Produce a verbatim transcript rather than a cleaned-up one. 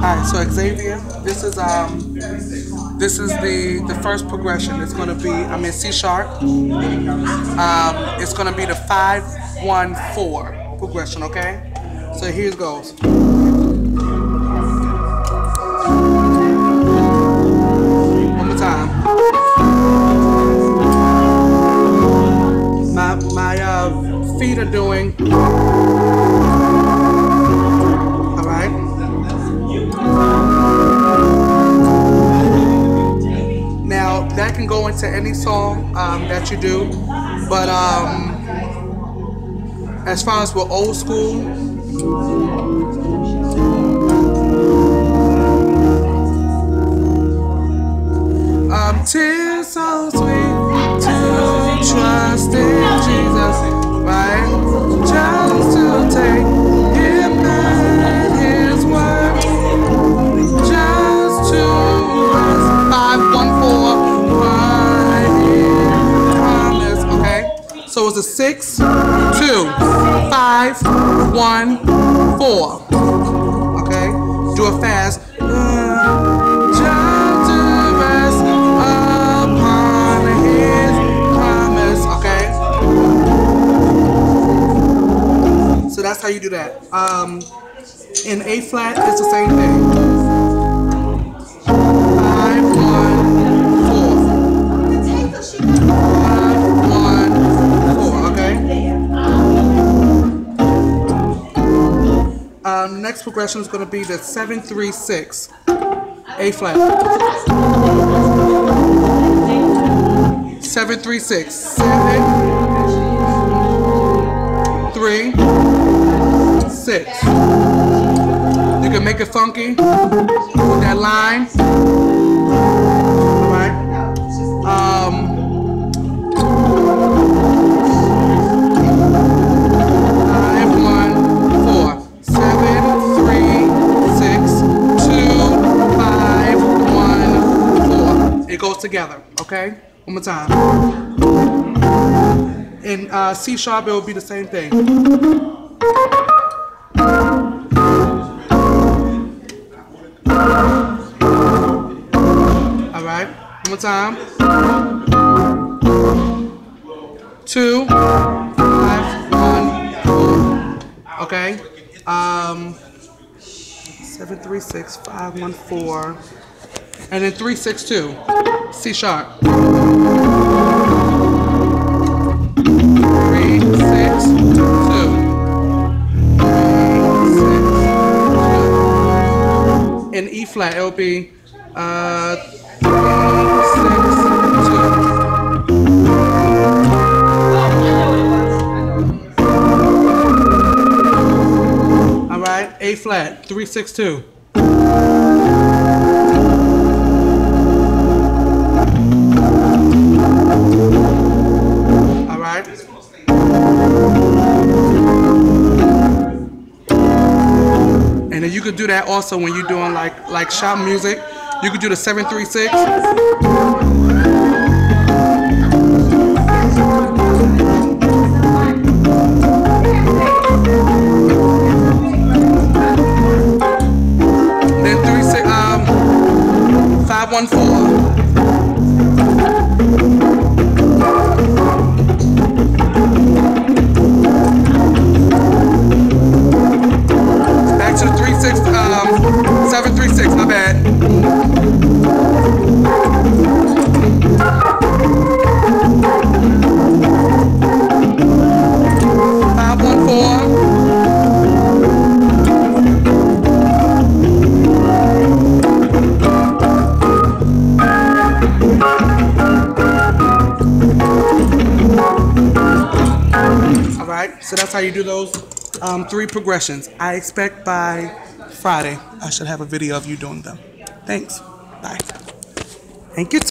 Alright, so Xavier, this is um this is the the first progression. It's gonna be I'm in C sharp. Um it's gonna be the five one four progression, okay? So here it goes. One more time. My my uh feet are doing alright. Now that can go into any song um, that you do, but um, as far as we're old school, um, tears so sweet to trust in Jesus, right? Just to take Him at His word, just to rest. Five one four, right in promise. Okay, so it's a six two five one four. Okay, do it fast. Uh, just to rest upon His promise. Okay, so that's how you do that. Um, in A flat, it's the same thing. Five one four. Five one four. Okay. Um, next progression is going to be the seven three six. A flat. Seven three six. Seven three six. You can make it funky with that line. Alright. Um five one four. Seven three six two five one four. It goes together, okay? One more time. In uh, C sharp, it will be the same thing. All right, one more time. Two, five, one, four. Okay. Um, seven, three, six, five, one, four, and then three, six, two. C sharp. Three, six, two. Three, six, two. In E flat, it'll be uh, three, six, two. All right, A flat, three, six, two. All right. And then you could do that also when you're doing like like shop music. You could do the seven three six. Then three six um five one four. To the three six um seven three six, my bad. Five one four. All right, so that's how you do those. Um, three progressions. I expect by Friday I should have a video of you doing them. Thanks. Bye. Thank you.